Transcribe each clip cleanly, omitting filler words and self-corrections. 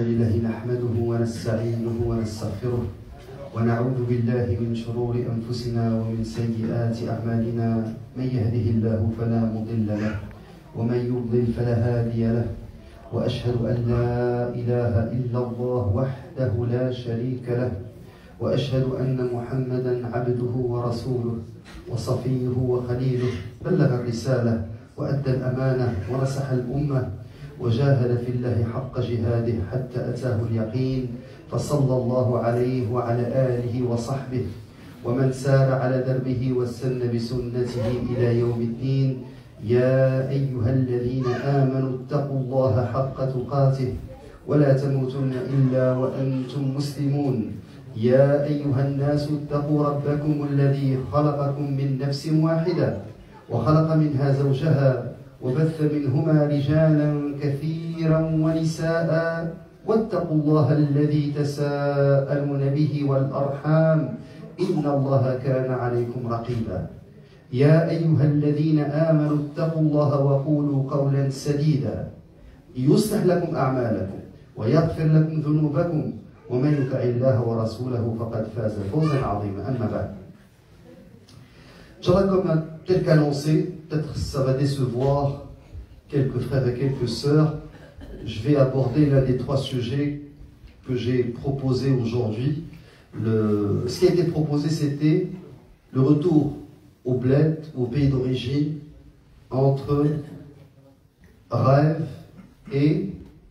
لله نحمده ونستعينه ونستغفره ونعوذ بالله من شرور أنفسنا ومن سيئات أعمالنا من يهده الله فلا مضل له ومن يضلل فلا هادي له وأشهد أن لا إله إلا الله وحده لا شريك له وأشهد أن محمدا عبده ورسوله وصفيه وخليله بلغ الرسالة وأدى الأمانة ونصح الأمة وجاهد في الله حق جهاده حتى أتاه اليقين فصلى الله عليه وعلى آله وصحبه ومن سار على دربه واستنى بسنته إلى يوم الدين. يا أيها الذين آمنوا اتقوا الله حق تقاته ولا تموتن إلا وأنتم مسلمون. يا أيها الناس اتقوا ربكم الذي خلقكم من نفس واحدة وخلق منها زوجها وبث منهما رجالا كثيرا ونساء واتقوا الله الذي تساءلون به والأرحام إن الله كان عليكم رقيبا. يا أيها الذين آمنوا اتقوا الله وقولوا قولا سديدا يصلح لكم أعمالكم ويغفر لكم ذنوبكم ومن يطع الله ورسوله فقد فاز فوزا عظيما. أما بعد. Inch'Allah, comme tel qu'annoncé, peut-être ça va décevoir quelques frères et quelques sœurs, je vais aborder l'un des trois sujets que j'ai proposés aujourd'hui. Ce qui a été proposé, c'était le retour au bled, au pays d'origine, entre rêve et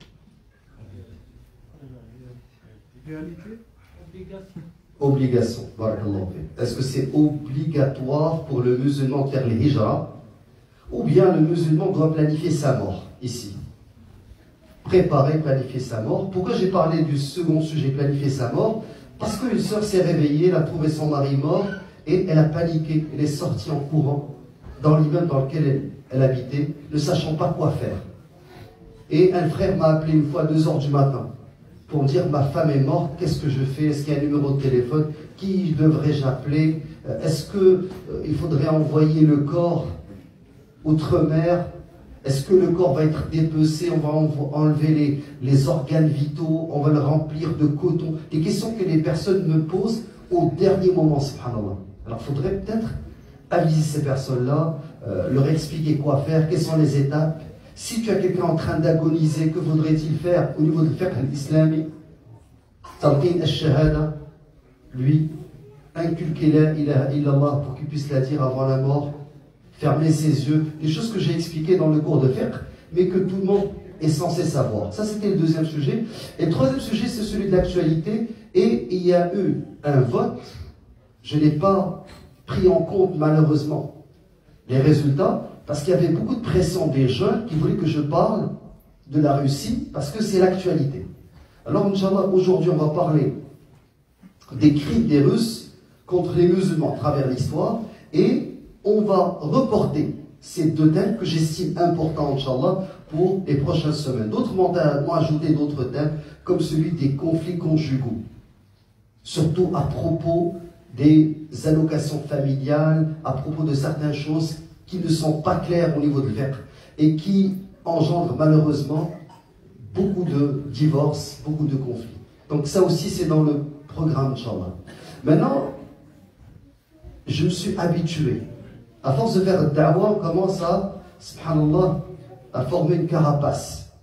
obligation. Est-ce que c'est obligatoire pour le musulman de faire les hijra, ou bien le musulman doit planifier sa mort ici? Préparer, planifier sa mort. Pourquoi j'ai parlé du second sujet, planifier sa mort? Parce qu'une sœur s'est réveillée, elle a trouvé son mari mort et elle a paniqué. Elle est sortie en courant dans l'immeuble dans lequel elle habitait, ne sachant pas quoi faire. Et un frère m'a appelé une fois à 2 h du matin pour me dire: ma femme est morte, qu'est-ce que je fais? Est-ce qu'il y a un numéro de téléphone? Qui devrais-je appeler? Est-ce qu'il faudrait envoyer le corps outre-mer? Est-ce que le corps va être dépecé? On va enlever les organes vitaux, on va le remplir de coton. Des questions que les personnes me posent au dernier moment, subhanallah. Alors il faudrait peut-être aviser ces personnes-là, leur expliquer quoi faire, quelles sont les étapes. Si tu as quelqu'un en train d'agoniser, que faudrait-il faire au niveau du fiqh islamique? Talqin al-shahada, lui, inculquer la ilaha illallah pour qu'il puisse la dire avant la mort, fermer ses yeux, des choses que j'ai expliquées dans le cours de fiqh, mais que tout le monde est censé savoir. Ça, c'était le deuxième sujet. Et le troisième sujet, c'est celui de l'actualité. Et il y a eu un vote. Je n'ai pas pris en compte, malheureusement, les résultats, parce qu'il y avait beaucoup de pression des jeunes qui voulaient que je parle de la Russie, parce que c'est l'actualité. Alors, Inch'Allah, aujourd'hui, on va parler des crimes des Russes contre les musulmans à travers l'histoire, et on va reporter ces deux thèmes que j'estime importants, Inch'Allah, pour les prochaines semaines. D'autres m'ont ajouté d'autres thèmes, comme celui des conflits conjugaux, surtout à propos des allocations familiales, à propos de certaines choses qui ne sont pas claires au niveau de fiqh et qui engendrent malheureusement beaucoup de divorces, beaucoup de conflits. Donc ça aussi, c'est dans le programme, Inch'Allah. Maintenant, je me suis habitué. À force de faire da'wah, on commence à, subhanallah, à former une carapace.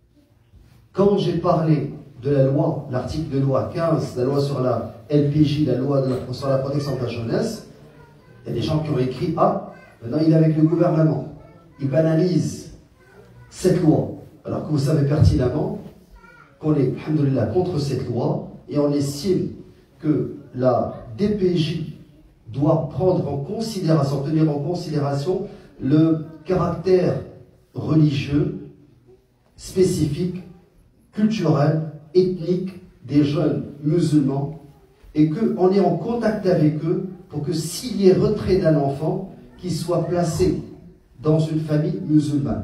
Quand j'ai parlé de la loi, l'article de loi 15, la loi sur la LPJ, la loi sur la protection de la jeunesse, il y a des gens qui ont écrit: ah, maintenant il est avec le gouvernement, il banalise cette loi. Alors que vous savez pertinemment qu'on est, alhamdoulilah, contre cette loi, et on estime que la DPJ doit prendre en considération, tenir en considération le caractère religieux, spécifique, culturel, ethnique des jeunes musulmans, et qu'on est en contact avec eux pour que s'il y ait retrait d'un enfant, qu'il soit placé dans une famille musulmane.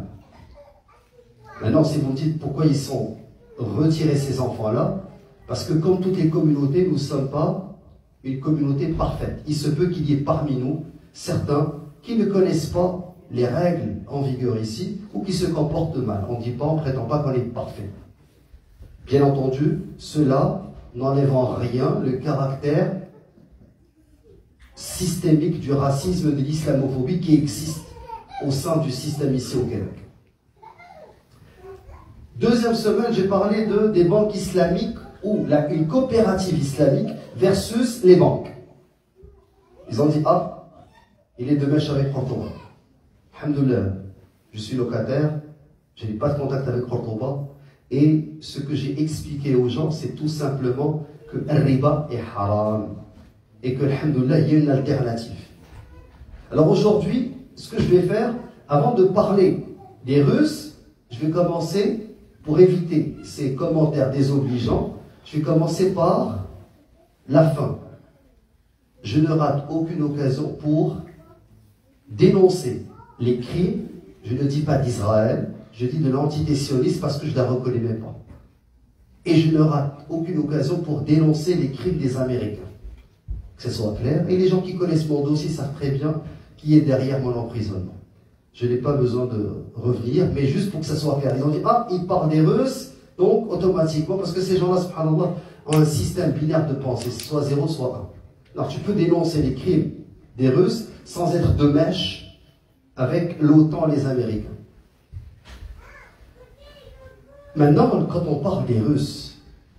Maintenant, si vous me dites pourquoi ils sont retirés ces enfants-là, parce que comme toutes les communautés, nous ne sommes pas une communauté parfaite. Il se peut qu'il y ait parmi nous certains qui ne connaissent pas les règles en vigueur ici ou qui se comportent mal. On ne dit pas, on ne prétend pas qu'on est parfait. Bien entendu, cela n'enlève en rien le caractère systémique du racisme et de l'islamophobie qui existe au sein du système ici au Québec. Deuxième semaine, j'ai parlé des banques islamiques ou une coopérative islamique versus les banques. Ils ont dit, ah, il est de mèche avec Cordoba. Alhamdoulilah, je suis locataire, je n'ai pas de contact avec Cordoba. Et ce que j'ai expliqué aux gens, c'est tout simplement que le riba est haram. Et que, alhamdoulilah, il y a une alternative. Alors aujourd'hui, ce que je vais faire, avant de parler des Russes, je vais commencer, pour éviter ces commentaires désobligeants, je vais commencer par la fin. Je ne rate aucune occasion pour dénoncer les crimes, je ne dis pas d'Israël, je dis de l'entité sioniste parce que je ne la reconnais même pas. Et je ne rate aucune occasion pour dénoncer les crimes des Américains. Que ce soit clair. Et les gens qui connaissent mon dossier savent très bien qui est derrière mon emprisonnement. Je n'ai pas besoin de revenir, mais juste pour que ça soit clair. Ils ont dit, ah, ils parlent des Russes, donc automatiquement, parce que ces gens-là, subhanallah, ont un système binaire de pensée, soit 0, soit 1. Alors tu peux dénoncer les crimes des Russes sans être de mèche avec l'OTAN et les Américains. Maintenant, quand on parle des Russes,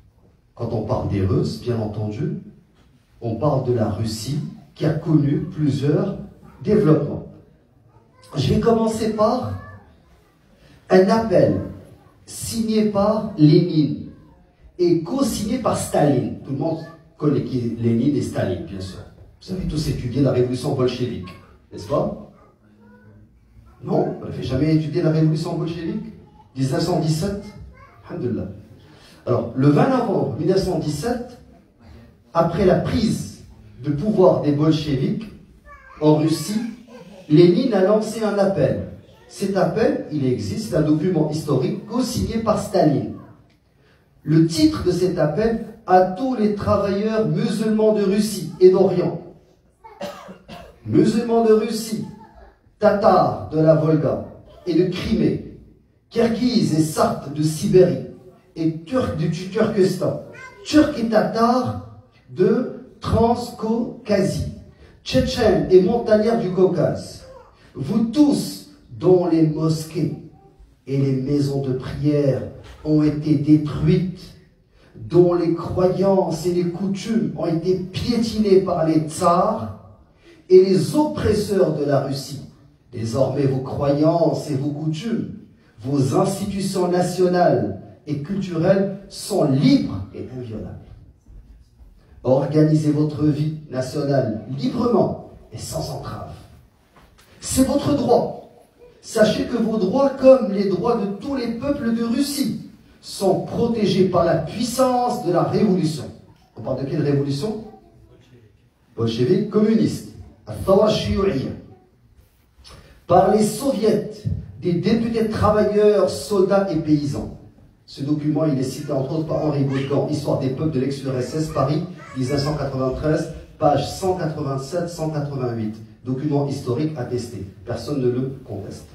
bien entendu, on parle de la Russie qui a connu plusieurs développements. Je vais commencer par un appel signé par Lénine et co-signé par Staline. Tout le monde connaît qui est Lénine et Staline, bien sûr. Vous avez tous étudié la révolution bolchevique, n'est-ce pas? Non, vous n'avez jamais étudié la révolution bolchevique 1917. Alhamdulillah. Alors, le 20 novembre 1917, après la prise de pouvoir des bolcheviks en Russie, Lénine a lancé un appel. Cet appel, il existe, c'est un document historique co-signé par Staline. Le titre de cet appel, à tous les travailleurs musulmans de Russie et d'Orient. Musulmans de Russie, Tatars de la Volga et de Crimée, Kirghizes et Sartes de Sibérie, et Turcs du Turkestan, Turcs et Tatars de Transcaucasie, Tchétchènes et montagnards du Caucase, vous tous dont les mosquées et les maisons de prière ont été détruites, dont les croyances et les coutumes ont été piétinées par les tsars et les oppresseurs de la Russie. Désormais, vos croyances et vos coutumes, vos institutions nationales et culturelles sont libres et inviolables. Organisez votre vie nationale librement et sans entrave. C'est votre droit. Sachez que vos droits, comme les droits de tous les peuples de Russie, sont protégés par la puissance de la révolution. On parle de quelle révolution? Bolchevique communiste. Par les soviets, des députés travailleurs, soldats et paysans. Ce document, il est cité entre autres par Henri Bourgan, Histoire des peuples de l'ex-URSS, Paris, 1993, page 187-188. Document historique attesté. Personne ne le conteste.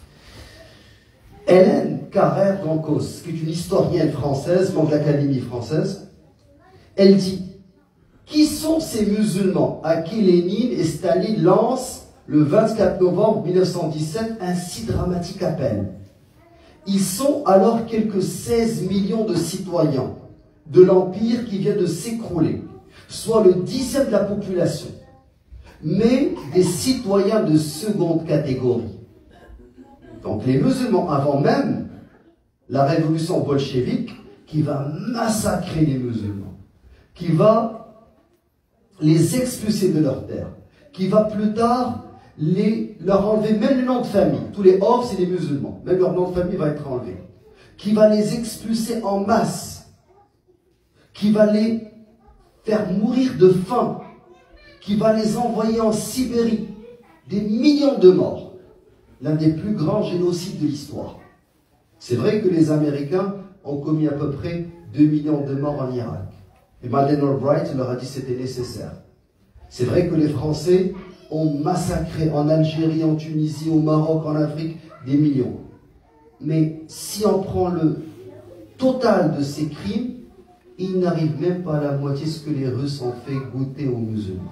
Hélène Carrère-Dancos, qui est une historienne française, membre de l'Académie française, elle dit: qui sont ces musulmans à qui Lénine et Staline lancent le 24 novembre 1917 un si dramatique appel? Ils sont alors quelques 16 millions de citoyens de l'Empire qui vient de s'écrouler, soit le 10e de la population, mais des citoyens de seconde catégorie. Donc les musulmans, avant même la révolution bolchevique, qui va massacrer les musulmans, qui va les expulser de leur terre, qui va plus tard leur enlever même le nom de famille. Tous les Hors, c'est des musulmans. Même leur nom de famille va être enlevé. Qui va les expulser en masse. Qui va les faire mourir de faim. Qui va les envoyer en Sibérie. Des millions de morts. L'un des plus grands génocides de l'histoire. C'est vrai que les Américains ont commis à peu près 2 millions de morts en Irak. Et Madeleine Albright leur a dit que c'était nécessaire. C'est vrai que les Français ont massacré en Algérie, en Tunisie, au Maroc, en Afrique, des millions. Mais si on prend le total de ces crimes, ils n'arrivent même pas à la moitié de ce que les Russes ont fait goûter aux musulmans.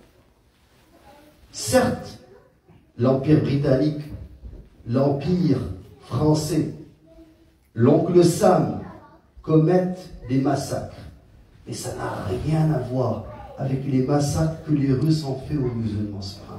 Certes, l'Empire britannique, l'Empire français, l'oncle Sam commettent des massacres. Mais ça n'a rien à voir avec les massacres que les Russes ont fait aux musulmans.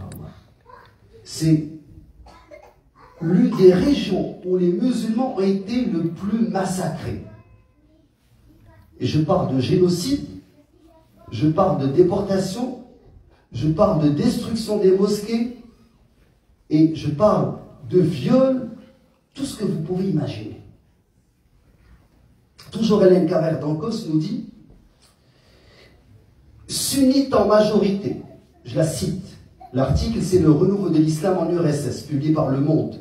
C'est l'une des régions où les musulmans ont été le plus massacrés. Et je parle de génocide, je parle de déportation, je parle de destruction des mosquées, et je parle de viol, tout ce que vous pouvez imaginer. Toujours Hélène Carrère d'Ancos nous dit « Sunnite en majorité », je la cite, l'article c'est le renouveau de l'islam en URSS, publié par Le Monde.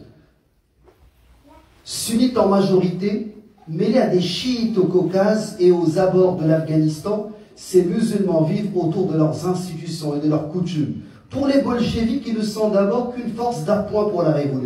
« Sunnite en majorité, mêlés à des chiites au Caucase et aux abords de l'Afghanistan, ces musulmans vivent autour de leurs institutions et de leurs coutumes. Pour les bolcheviks, ils ne sont d'abord qu'une force d'appoint pour la révolution. »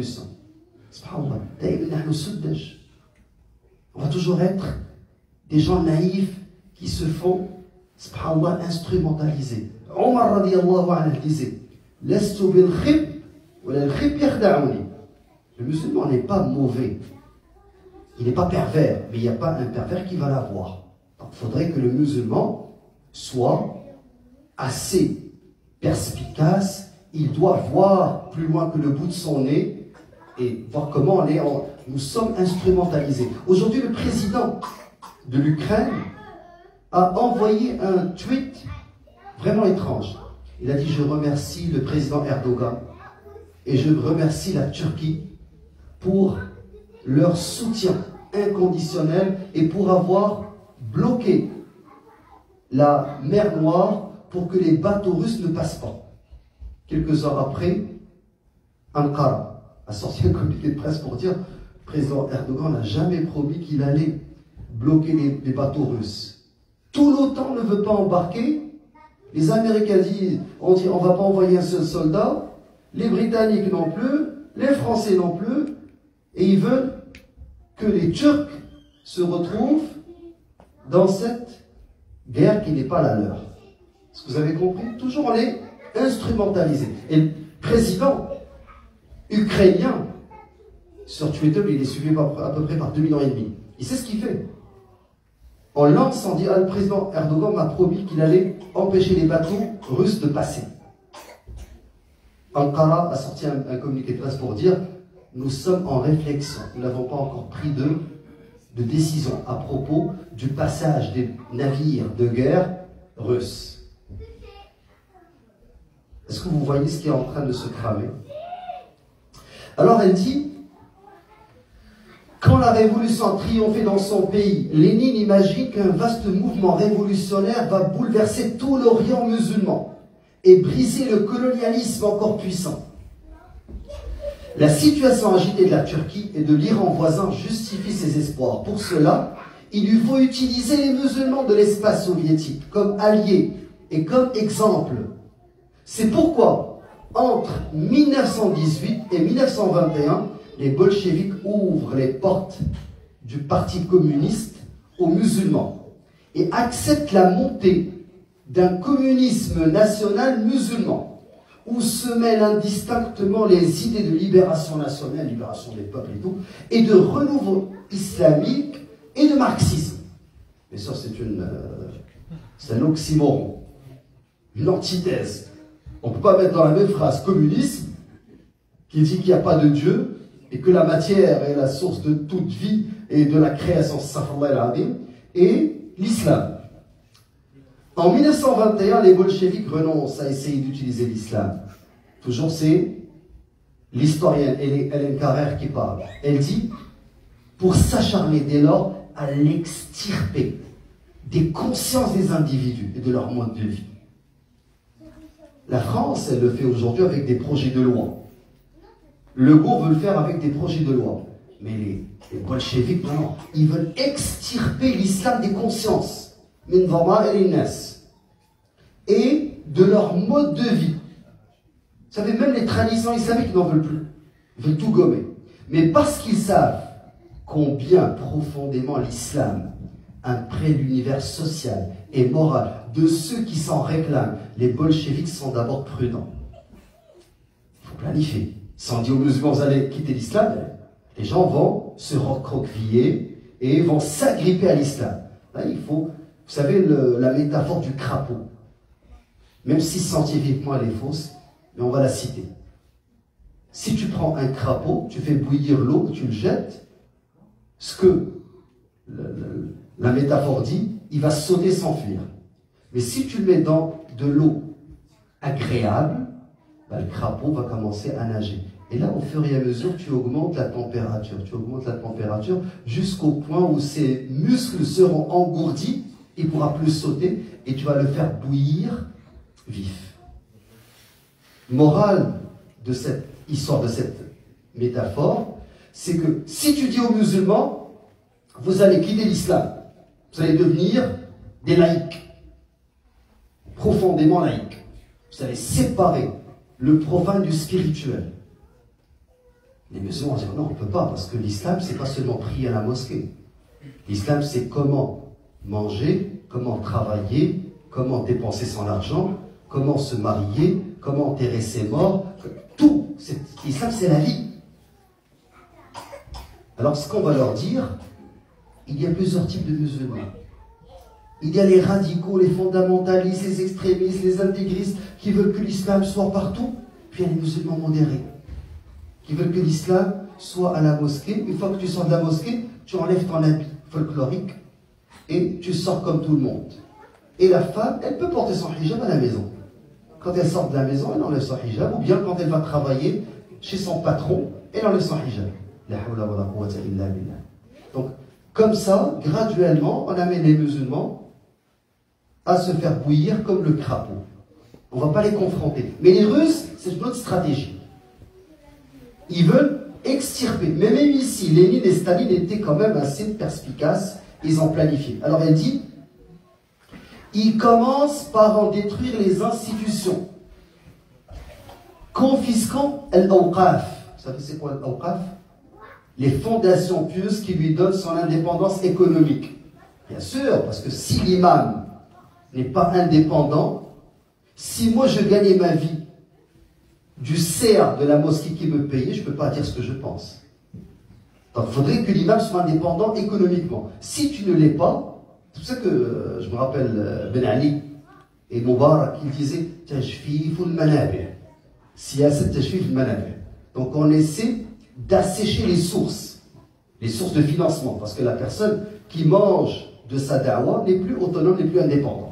On va toujours être des gens naïfs qui se font, subhanallah, instrumentaliser. Omar radiallahu anhu disait « Lestu bil khib, wala al khib yakhda'uni » Le musulman n'est pas mauvais, il n'est pas pervers, mais il n'y a pas un pervers qui va l'avoir. Donc il faudrait que le musulman soit assez perspicace, il doit voir plus loin que le bout de son nez et voir comment nous sommes instrumentalisés. Aujourd'hui, le président de l'Ukraine a envoyé un tweet vraiment étrange. Il a dit « Je remercie le président Erdogan et je remercie la Turquie pour leur soutien inconditionnel et pour avoir bloqué la mer Noire pour que les bateaux russes ne passent pas. » Quelques heures après, Ankara a sorti un communiqué de presse pour dire le président Erdogan n'a jamais promis qu'il allait bloquer les bateaux russes. Tout l'OTAN ne veut pas embarquer. Les Américains ont dit on ne va pas envoyer un seul soldat. Les Britanniques non plus. Les Français non plus. Et ils veulent que les Turcs se retrouvent dans cette guerre qui n'est pas la leur. Est-ce que vous avez compris? Toujours on est instrumentalisé. Et le président ukrainien, sur Twitter, il est suivi à peu près par 2,5 millions. Il sait ce qu'il fait. On lance, on dit, le président Erdogan m'a promis qu'il allait empêcher les bateaux russes de passer. Ankara a sorti un communiqué de presse pour dire nous sommes en réflexion, nous n'avons pas encore pris de décision à propos du passage des navires de guerre russes. Est-ce que vous voyez ce qui est en train de se cramer? Alors elle dit, quand la révolution a triomphé dans son pays, Lénine imagine qu'un vaste mouvement révolutionnaire va bouleverser tout l'Orient musulman et briser le colonialisme encore puissant. La situation agitée de la Turquie et de l'Iran voisin justifie ses espoirs. Pour cela, il lui faut utiliser les musulmans de l'espace soviétique comme alliés et comme exemple. C'est pourquoi, entre 1918 et 1921, les bolcheviks ouvrent les portes du Parti communiste aux musulmans et acceptent la montée d'un communisme national musulman où se mêlent indistinctement les idées de libération nationale, libération des peuples et tout, et de renouveau islamique et de marxisme. Mais ça, c'est un oxymoron, une antithèse. On ne peut pas mettre dans la même phrase communisme, qui dit qu'il n'y a pas de Dieu, et que la matière est la source de toute vie et de la création, et l'islam. En 1921, les bolcheviks renoncent à essayer d'utiliser l'islam. Toujours c'est l'historienne Hélène Carrère qui parle. Elle dit, pour s'acharner dès lors à l'extirper des consciences des individus et de leur mode de vie. La France, elle le fait aujourd'hui avec des projets de loi. Le Legault veut le faire avec des projets de loi. Mais les bolcheviks, non, ils veulent extirper l'islam des consciences. Et de leur mode de vie. Vous savez, même les traditions islamiques n'en veulent plus. Ils veulent tout gommer. Mais parce qu'ils savent combien profondément l'islam imprègne l'univers social et moral de ceux qui s'en réclament. Les bolcheviks sont d'abord prudents. Il faut planifier. Si on dit aux musulmans, vous allez quitter l'islam, les gens vont se recroqueviller et vont s'agripper à l'islam. Là, il faut, vous savez, la métaphore du crapaud. Même si scientifiquement elle est fausse, mais on va la citer. Si tu prends un crapaud, tu fais bouillir l'eau, tu le jettes, ce que la métaphore dit, il va sauter, s'enfuir. Mais si tu le mets dans de l'eau agréable, ben, le crapaud va commencer à nager. Et là, au fur et à mesure, tu augmentes la température jusqu'au point où ses muscles seront engourdis, il ne pourra plus sauter et tu vas le faire bouillir vif. Morale de cette histoire, de cette métaphore, c'est que si tu dis aux musulmans, vous allez quitter l'islam, vous allez devenir des laïcs, profondément laïcs. Vous allez séparer le profane du spirituel. Les musulmans vont dire non, on ne peut pas, parce que l'islam, c'est pas seulement prier à la mosquée. L'islam, c'est comment manger, comment travailler, comment dépenser son argent, comment se marier, comment enterrer ses morts. Tout. L'islam, c'est la vie. Alors, ce qu'on va leur dire, il y a plusieurs types de musulmans. Il y a les radicaux, les fondamentalistes, les extrémistes, les intégristes qui veulent que l'islam soit partout. Puis il y a les musulmans modérés qui veulent que l'islam soit à la mosquée. Une fois que tu sors de la mosquée, tu enlèves ton habit folklorique et tu sors comme tout le monde. Et la femme, elle peut porter son hijab à la maison. Quand elle sort de la maison, elle enlève son hijab. Ou bien quand elle va travailler chez son patron, elle enlève son hijab. La hawla wa la quwwata illa billah. Donc, comme ça, graduellement, on amène les musulmans à se faire bouillir comme le crapaud. On ne va pas les confronter. Mais les Russes, c'est une autre stratégie. Ils veulent extirper. Mais même ici, Lénine et Staline étaient quand même assez perspicaces. Ils ont planifié. Alors elle dit, ils commencent par en détruire les institutions, confisquant al-awqaf. Vous savez c'est quoi al-awqaf? Les fondations pieuses qui lui donnent son indépendance économique. Bien sûr, parce que si l'imam n'est pas indépendant, si moi je gagnais ma vie du CA de la mosquée qui me payait, je ne peux pas dire ce que je pense. Donc il faudrait que l'imam soit indépendant économiquement. Si tu ne l'es pas, c'est pour ça que je me rappelle Ben Ali et Moubarak qui disaient Tajfif al-Manabi'. Siyasat Tajfif al-Manabi'. Donc on essaie d'assécher les sources de financement, parce que la personne qui mange de sa da'wa n'est plus autonome, n'est plus indépendant.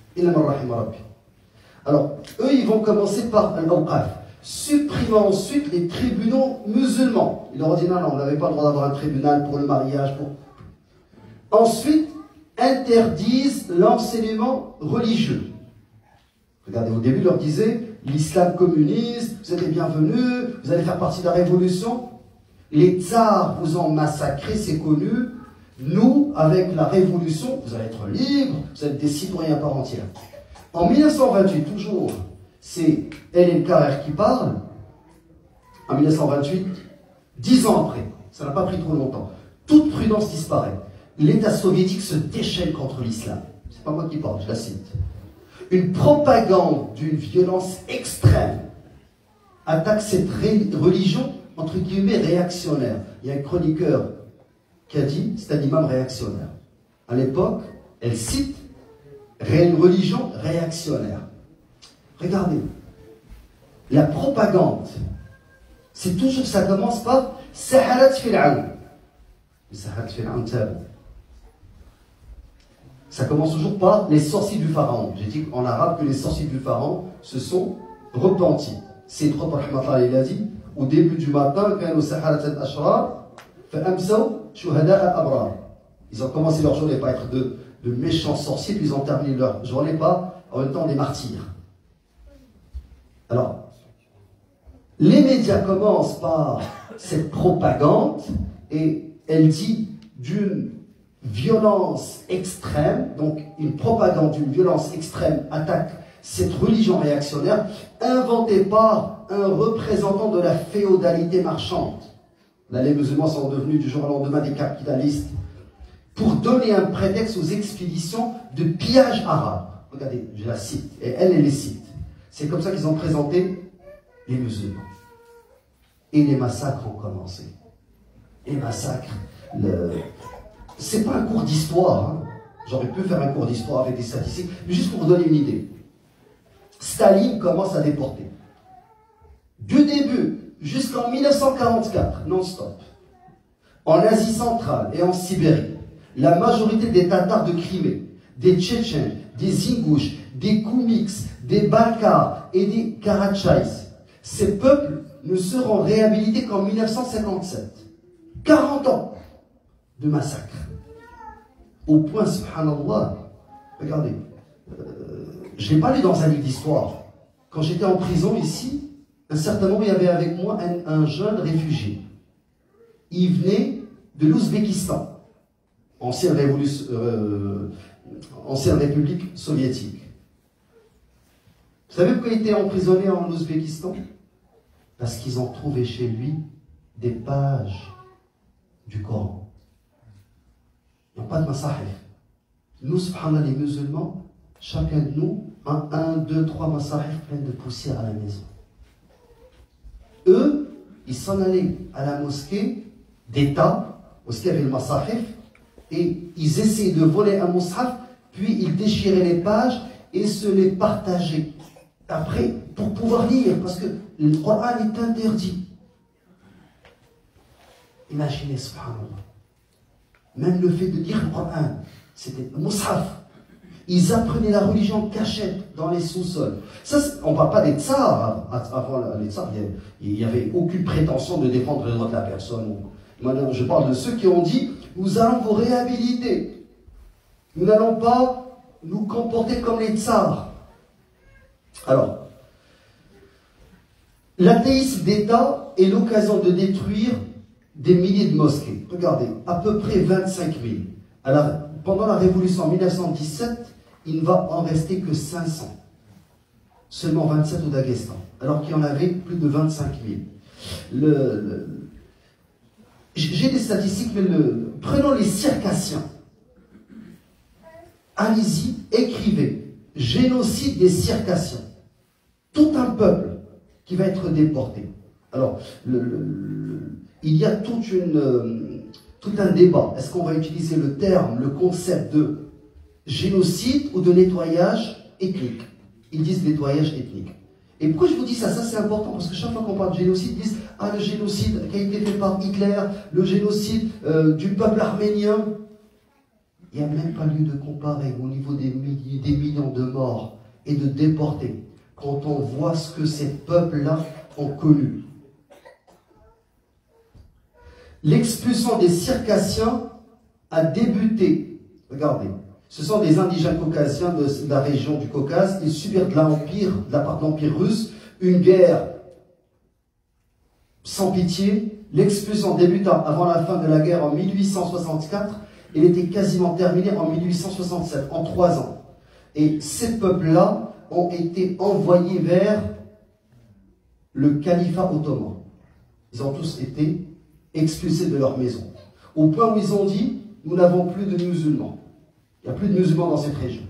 Alors, eux, ils vont commencer par al-awqaf, supprimant ensuite les tribunaux musulmans. Ils leur ont dit non, on n'avait pas le droit d'avoir un tribunal pour le mariage. Ensuite, interdisent l'enseignement religieux. Regardez, au début, ils leur disaient l'islam communiste, vous êtes les bienvenus, vous allez faire partie de la révolution. Les tsars vous ont massacré, c'est connu. Nous, avec la révolution, vous allez être libres, vous êtes des citoyens par entière. En 1928, toujours, c'est Hélène Carrère qui parle. En 1928, 10 ans après, ça n'a pas pris trop longtemps, toute prudence disparaît. L'État soviétique se déchaîne contre l'islam. C'est pas moi qui parle, je la cite. Une propagande d'une violence extrême attaque cette religion, entre guillemets, réactionnaire. Il y a un chroniqueur qui a dit, c'est un imam réactionnaire. À l'époque, elle cite une religion réactionnaire. Regardez, la propagande, c'est toujours, ça commence par Saharat Fir'aun. Saharat Fir'aun tabou. Ça commence toujours par les sorciers du pharaon. J'ai dit en arabe que les sorciers du pharaon se sont repentis. C'est le prophète il a dit au début du matin, ils ont commencé leur journée par être de méchants sorciers, puis ils ont terminé leur journée par en même temps des martyrs. Alors, les médias commencent par cette propagande et elle dit d'une violence extrême, donc une propagande d'une violence extrême attaque cette religion réactionnaire inventée par un représentant de la féodalité marchande. Là, les musulmans sont devenus du jour au lendemain des capitalistes pour donner un prétexte aux expéditions de pillage arabe. Regardez, je la cite, et elle les cite. C'est comme ça qu'ils ont présenté les musulmans. Et les massacres ont commencé. Les massacres, c'est pas un cours d'histoire. Hein. J'aurais pu faire un cours d'histoire avec des statistiques, mais juste pour vous donner une idée. Staline commence à déporter. Du début jusqu'en 1944, non-stop, en Asie centrale et en Sibérie, la majorité des Tatars de Crimée, des Tchétchènes, des Ingouches, des Koumyks, des Balkars et des Karachais, ces peuples ne seront réhabilités qu'en 1957. 40 ans de massacre. Au point, subhanallah, regardez, je l'ai pas lu dans un livre d'histoire. Quand j'étais en prison ici, un certain moment, il y avait avec moi un jeune réfugié. Il venait de l'Ouzbékistan, ancienne république soviétique. Vous savez pourquoi il était emprisonné en Ouzbékistan? Parce qu'ils ont trouvé chez lui des pages du Coran. Il n'y a pas de masahif. Nous, subhanallah, les musulmans, chacun de nous a 1, 2, 3 masahif pleins de poussière à la maison. Eux, ils s'en allaient à la mosquée d'État, parce qu'il y avait le masahif, et ils essayaient de voler un mushaf, puis ils déchiraient les pages et se les partageaient. Après, pour pouvoir lire, parce que le Coran est interdit. Imaginez, subhanallah. Même le fait de dire le Coran, c'était le mushaf. Ils apprenaient la religion cachette dans les sous-sols. Ça, on ne parle pas des tsars. Avant les tsars, il n'y avait aucune prétention de défendre les droits de la personne. Maintenant, je parle de ceux qui ont dit, nous allons vous réhabiliter. Nous n'allons pas nous comporter comme les tsars. Alors, l'athéisme d'État est l'occasion de détruire des milliers de mosquées. Regardez, à peu près 25 000. Alors, pendant la révolution en 1917, il ne va en rester que 500. Seulement 27 au Daghestan. Alors qu'il y en avait plus de 25 000. J'ai des statistiques, mais prenons les circassiens. Allez-y, écrivez. Génocide des circassiens. Tout un peuple qui va être déporté. Alors, il y a tout un débat. Est-ce qu'on va utiliser le terme, le concept de génocide ou de nettoyage ethnique? Ils disent nettoyage ethnique. Et pourquoi je vous dis ça? Ça, c'est important parce que chaque fois qu'on parle de génocide, ils disent « Ah, le génocide qui a été fait par Hitler, le génocide du peuple arménien. » Il n'y a même pas lieu de comparer au niveau des millions de morts et de déportés quand on voit ce que ces peuples-là ont connu. L'expulsion des circassiens a débuté. Regardez, ce sont des indigènes caucasiens de la région du Caucase. Ils subirent de la part de l'Empire russe une guerre sans pitié. L'expulsion débuta avant la fin de la guerre en 1864. Elle était quasiment terminée en 1867, en 3 ans. Et ces peuples-là ont été envoyés vers le califat ottoman. Ils ont tous été expulsés de leur maison. Au point où ils ont dit, nous n'avons plus de musulmans. Il n'y a plus de musulmans dans cette région.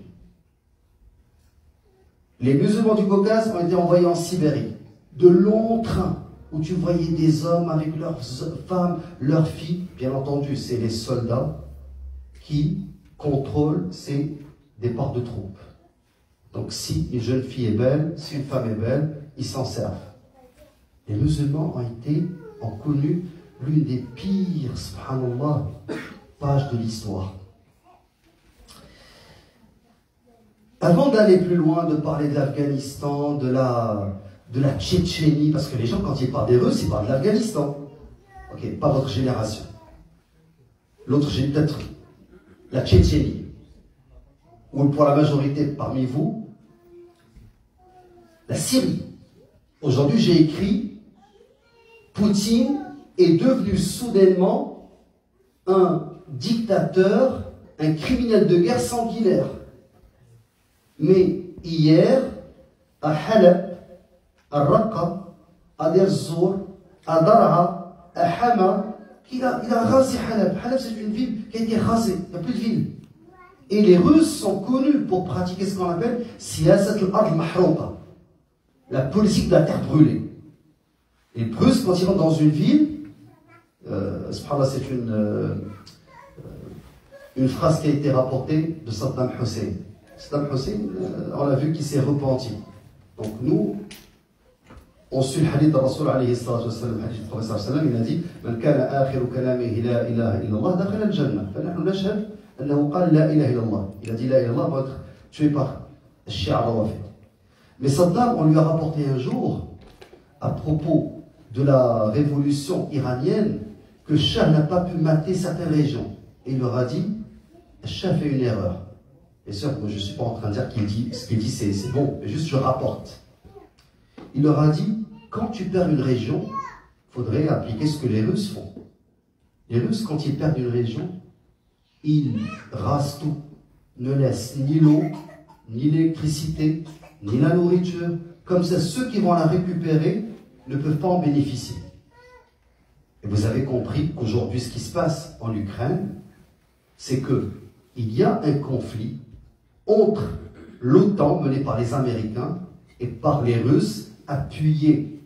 Les musulmans du Caucase ont été envoyés en Sibérie. De longs trains où tu voyais des hommes avec leurs femmes, leurs filles. Bien entendu, c'est les soldats qui contrôlent ces départs de troupes. Donc si une jeune fille est belle, si une femme est belle, ils s'en servent. Les musulmans ont connu l'une des pires, subhanallah, pages de l'histoire. Avant d'aller plus loin, de parler de l'Afghanistan, de la Tchétchénie, parce que les gens, quand ils parlent des Russes, ils parlent de l'Afghanistan. Ok, pas votre génération. L'autre, j'ai peut-être la Tchétchénie. Ou pour la majorité parmi vous, la Syrie. Aujourd'hui, j'ai écrit Poutine est devenu soudainement un dictateur, un criminel de guerre sanguinaire. Mais hier, à Halep, à Raqqa, à Deir Zour, à Daraa, à Hama, il a rasé Halab. Halab, c'est une ville qui a été rasée, il n'y a plus de ville. Et les Russes sont connus pour pratiquer ce qu'on appelle Siyasat al-Ard Mahrouqa, la politique de la terre brûlée. Les Russes, quand ils rentrent dans une ville, subhanallah, c'est une phrase qui a été rapportée de Saddam Hussein. Saddam Hussein, on a vu qu'il s'est repenti. Donc nous, on suit le hadith de Rasul alayhi salatu wassalam, le hadith du Prophète sallallahu alayhi wa sallam, il a dit Man kana akhiru kalamihi la ilaha illallah dakhala al-jannah. فنحن نشهد أنه قال لا إله إلا الله. Il a dit la ilaha illallah pour être tué par Shia Rawafid. Mais Saddam, on lui a rapporté un jour, à propos de la révolution iranienne, que Shah n'a pas pu mater certaines régions. Et il leur a dit, Shah fait une erreur. Et sûr, moi je ne suis pas en train de dire qu'il dit, ce qu'il dit c'est bon, mais juste je rapporte. Il leur a dit, quand tu perds une région, il faudrait appliquer ce que les Russes font. Les Russes, quand ils perdent une région, ils rasent tout, ne laissent ni l'eau, ni l'électricité, ni la nourriture. Comme ça, ceux qui vont la récupérer ne peuvent pas en bénéficier. Et vous avez compris qu'aujourd'hui, ce qui se passe en Ukraine, c'est qu'il y a un conflit entre l'OTAN, menée par les Américains, et par les Russes, appuyés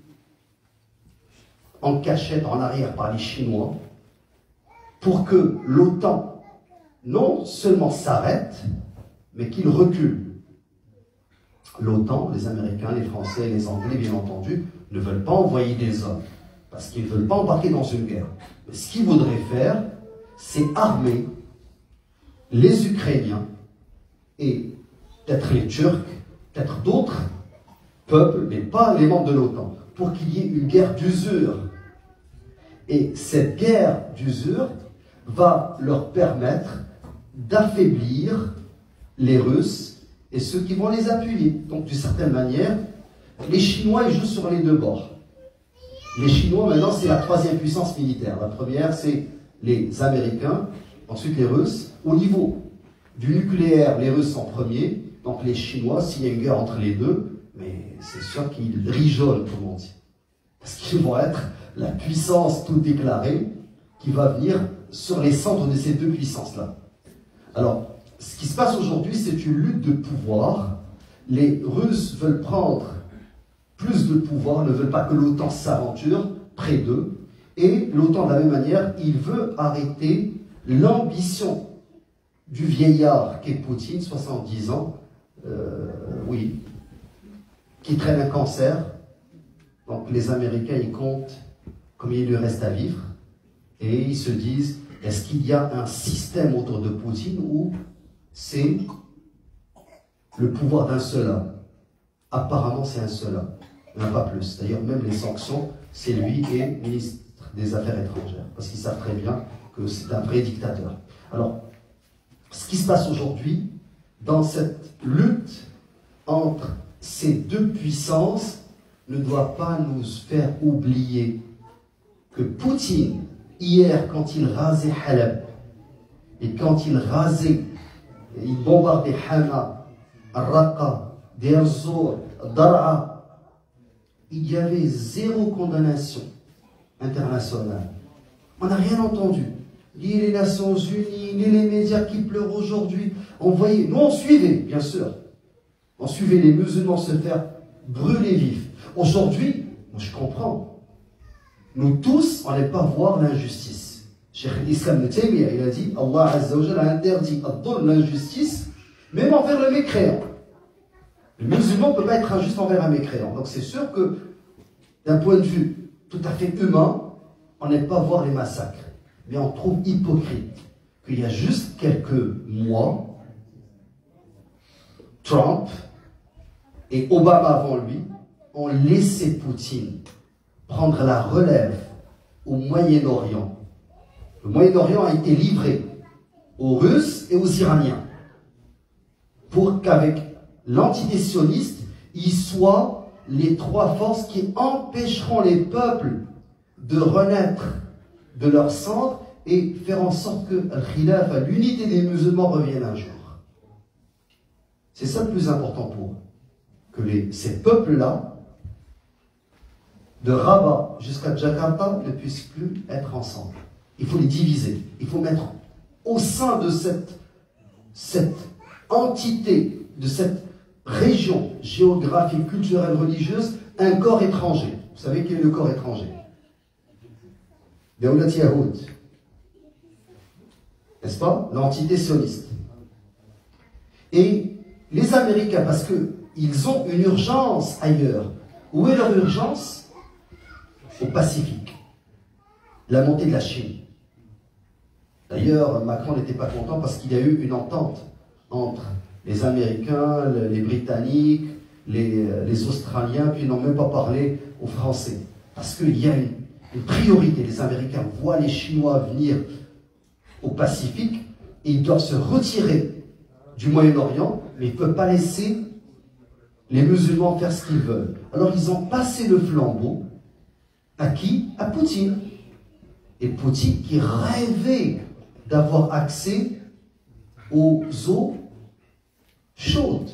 en cachette, en arrière, par les Chinois, pour que l'OTAN, non seulement s'arrête, mais qu'il recule. L'OTAN, les Américains, les Français, les Anglais, bien entendu, ne veulent pas envoyer des hommes, parce qu'ils ne veulent pas embarquer dans une guerre. Mais ce qu'ils voudraient faire, c'est armer les Ukrainiens et peut-être les Turcs, peut-être d'autres peuples, mais pas les membres de l'OTAN, pour qu'il y ait une guerre d'usure. Et cette guerre d'usure va leur permettre d'affaiblir les Russes et ceux qui vont les appuyer. Donc, d'une certaine manière, les Chinois, ils jouent sur les deux bords. Les Chinois, maintenant, c'est la troisième puissance militaire. La première, c'est les Américains, ensuite les Russes. Au niveau du nucléaire, les Russes en premier. Donc, les Chinois, s'il y a une guerre entre les deux, mais c'est sûr qu'ils rigolent, comme on dit. Parce qu'ils vont être la puissance toute déclarée qui va venir sur les centres de ces deux puissances-là. Alors, ce qui se passe aujourd'hui, c'est une lutte de pouvoir. Les Russes veulent prendre plus de pouvoir, ne veulent pas que l'OTAN s'aventure près d'eux. Et l'OTAN, de la même manière, il veut arrêter l'ambition du vieillard qu'est Poutine, 70 ans, oui, qui traîne un cancer. Donc les Américains, ils comptent combien il lui reste à vivre. Et ils se disent, est-ce qu'il y a un système autour de Poutine où c'est le pouvoir d'un seul homme? Apparemment, c'est un seul homme, il n'y en a pas plus. D'ailleurs, même les sanctions, c'est lui qui est ministre des Affaires étrangères, parce qu'ils savent très bien que c'est un vrai dictateur. Alors, ce qui se passe aujourd'hui, dans cette lutte entre ces deux puissances, ne doit pas nous faire oublier que Poutine, hier, quand il rasait Halab, et quand il rasait, il bombardait Hama, Raqqa, Deir Zor, Dar'a, il y avait zéro condamnation internationale. On n'a rien entendu. Ni les Nations Unies, ni les médias qui pleurent aujourd'hui. On voyait, nous on suivait, bien sûr. On suivait les musulmans se faire brûler vifs. Aujourd'hui, moi je comprends. Nous tous, on n'aime pas voir l'injustice. Cheikh l'Islam de Taymiyyah, il a dit, Allah Azza wa Jalla a interdit l'injustice, même envers le mécréant. Le musulman ne peut pas être injuste envers un mécréant. Donc c'est sûr que, d'un point de vue tout à fait humain, on n'aime pas voir les massacres. Mais on trouve hypocrite qu'il y a juste quelques mois, Trump et Obama avant lui ont laissé Poutine prendre la relève au Moyen-Orient. Le Moyen-Orient a été livré aux Russes et aux Iraniens pour qu'avec l'antidécionniste, ils soient les trois forces qui empêcheront les peuples de renaître de leur centre et faire en sorte que Al-Khilaf, l'unité des musulmans, revienne un jour. C'est ça le plus important pour eux. Que ces peuples-là de Rabat jusqu'à Jakarta ne puissent plus être ensemble. Il faut les diviser. Il faut mettre au sein de cette entité, de cette région géographique, culturelle, religieuse, un corps étranger. Vous savez quel est le corps étranger? Daoulat Yahoud. N'est-ce pas? L'entité sioniste. Et les Américains, parce qu'ils ont une urgence ailleurs. Où est leur urgence? Au Pacifique. La montée de la Chine. D'ailleurs, Macron n'était pas content parce qu'il y a eu une entente entre les Américains, les Britanniques, les Australiens, puis ils n'ont même pas parlé aux Français. Parce qu'il y a une priorité. Les Américains voient les Chinois venir au Pacifique et ils doivent se retirer du Moyen-Orient, mais ils ne peuvent pas laisser les musulmans faire ce qu'ils veulent. Alors ils ont passé le flambeau à qui? À Poutine. Et Poutine qui rêvait d'avoir accès aux eaux chaudes.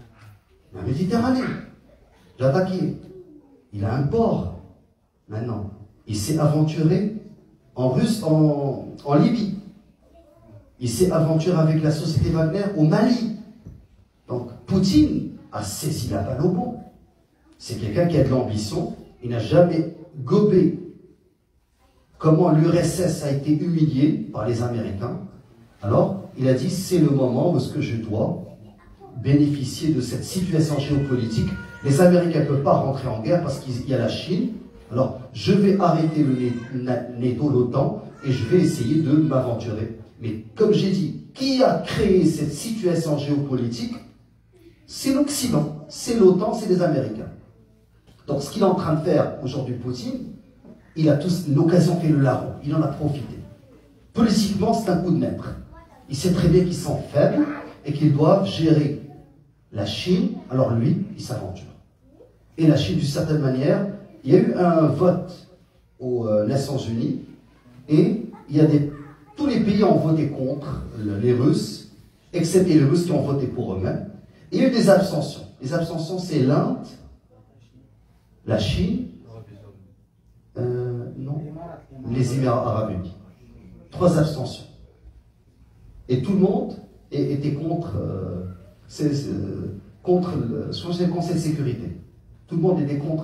La Méditerranée. Il a attaqué. Il a un port. Maintenant, il s'est aventuré en Libye. Il s'est aventuré avec la société Wagner au Mali. Donc, Poutine a saisi la balle au bon. C'est quelqu'un qui a de l'ambition. Il n'a jamais gobé comment l'URSS a été humiliée par les Américains. Alors, il a dit, c'est le moment où je dois bénéficier de cette situation géopolitique. Les Américains ne peuvent pas rentrer en guerre parce qu'il y a la Chine. Alors, je vais arrêter le NATO, l'OTAN, et je vais essayer de m'aventurer. Mais comme j'ai dit, qui a créé cette situation géopolitique? C'est l'Occident, c'est l'OTAN, c'est les Américains. Donc, ce qu'il est en train de faire aujourd'hui, Poutine, il a tous l'occasion fait le larron, il en a profité. Politiquement, c'est un coup de maître. Il sait très bien qu'ils sont faibles et qu'ils doivent gérer la Chine. Alors lui, il s'aventure. Et la Chine, d'une certaine manière, il y a eu un vote aux Nations Unies et tous les pays ont voté contre les Russes, excepté les Russes qui ont voté pour eux-mêmes. Et il y a eu des abstentions. Les abstentions, c'est l'Inde, la Chine, non, les Émirats Arabes Unis. 3 abstentions. Et tout le monde était contre, contre le Conseil de sécurité. Tout le monde était contre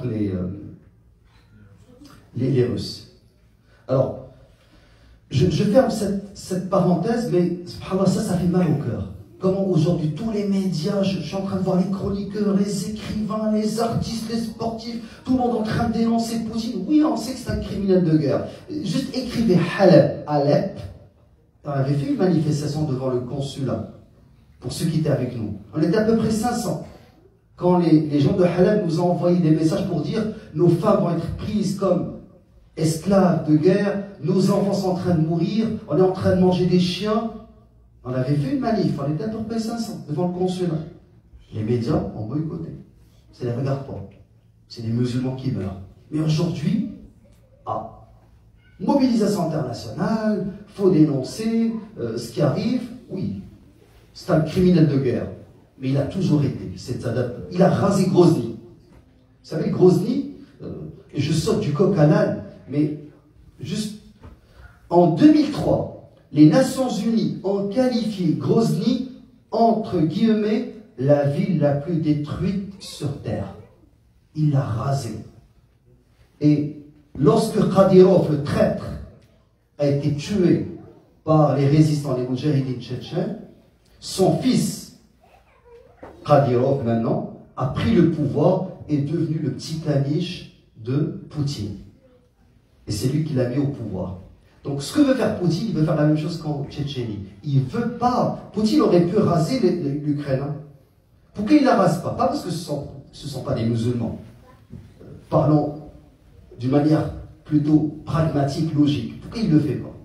les Russes. Alors, je ferme cette parenthèse, mais subhanallah, ça fait mal au cœur. Comment aujourd'hui tous les médias, je suis en train de voir les chroniqueurs, les écrivains, les artistes, les sportifs, tout le monde en train de dénoncer Poutine. Oui, on sait que c'est un criminel de guerre. Juste écrivez Alep. On avait fait une manifestation devant le consulat, pour ceux qui étaient avec nous. On était à peu près 500. Quand les gens de Halep nous ont envoyé des messages pour dire nos femmes vont être prises comme esclaves de guerre, nos enfants sont en train de mourir, on est en train de manger des chiens. On avait fait une manif, on était à peu près 500 devant le consulat. Les médias ont boycotté. Ça ne les regarde pas. C'est des musulmans qui meurent. Mais aujourd'hui, mobilisation internationale, faut dénoncer ce qui arrive. Oui, c'est un criminel de guerre. Mais il a toujours été. Il a rasé Grozny. Vous savez, Grozny, et je saute du coq à l'âne, mais juste en 2003, les Nations Unies ont qualifié Grozny, entre guillemets, la ville la plus détruite sur Terre. Il l'a rasé. Et lorsque Kadyrov, le traître, a été tué par les résistants, les Moudjahidines tchétchènes, son fils, Kadyrov maintenant, a pris le pouvoir et est devenu le petit caniche de Poutine. Et c'est lui qui l'a mis au pouvoir. Donc ce que veut faire Poutine, il veut faire la même chose qu'en Tchétchénie. Il ne veut pas. Poutine aurait pu raser l'Ukraine. Hein. Pourquoi il ne la rase pas? Pas parce que ce ne sont pas des musulmans. Parlons d'une manière plutôt pragmatique, logique. Pourquoi il ne le fait pas?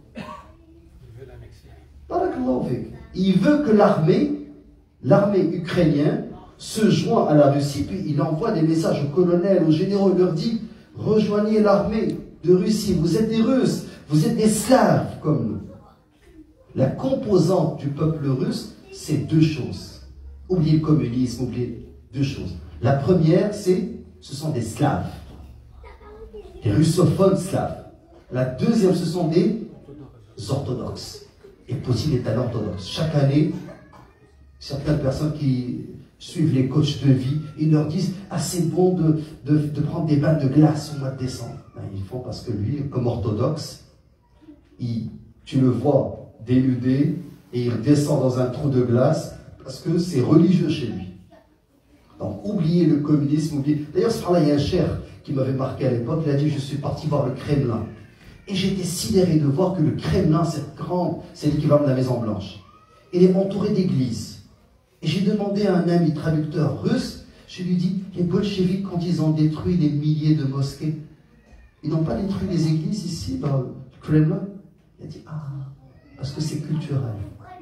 Il veut que l'armée ukrainienne se joint à la Russie, puis il envoie des messages aux colonels, aux généraux, il leur dit « Rejoignez l'armée de Russie, vous êtes des Russes, vous êtes des Slaves comme nous. » La composante du peuple russe, c'est 2 choses. Oubliez le communisme, oubliez 2 choses. La première, ce sont des Slaves. les russophones slaves. La deuxième, ce sont des orthodoxes. Et Poutine est un orthodoxe. Chaque année, certaines personnes qui suivent les coachs de vie, ils leur disent « Ah, c'est bon de prendre des bains de glace au mois de décembre. » Ben, ils font parce que lui, comme orthodoxe, tu le vois dénudé et il descend dans un trou de glace parce que c'est religieux chez lui. Donc, oubliez le communisme, oubliez... D'ailleurs, il y a un cher qui m'avait marqué à l'époque, il a dit « Je suis parti voir le Kremlin. » Et j'étais sidéré de voir que le Kremlin, c'est l'équivalent de la Maison Blanche. Il est entouré d'églises. Et j'ai demandé à un ami traducteur russe, je lui ai dit, les bolcheviks, quand ils ont détruit des milliers de mosquées, ils n'ont pas détruit les églises ici, dans le Kremlin? Il a dit, ah, parce que c'est culturel.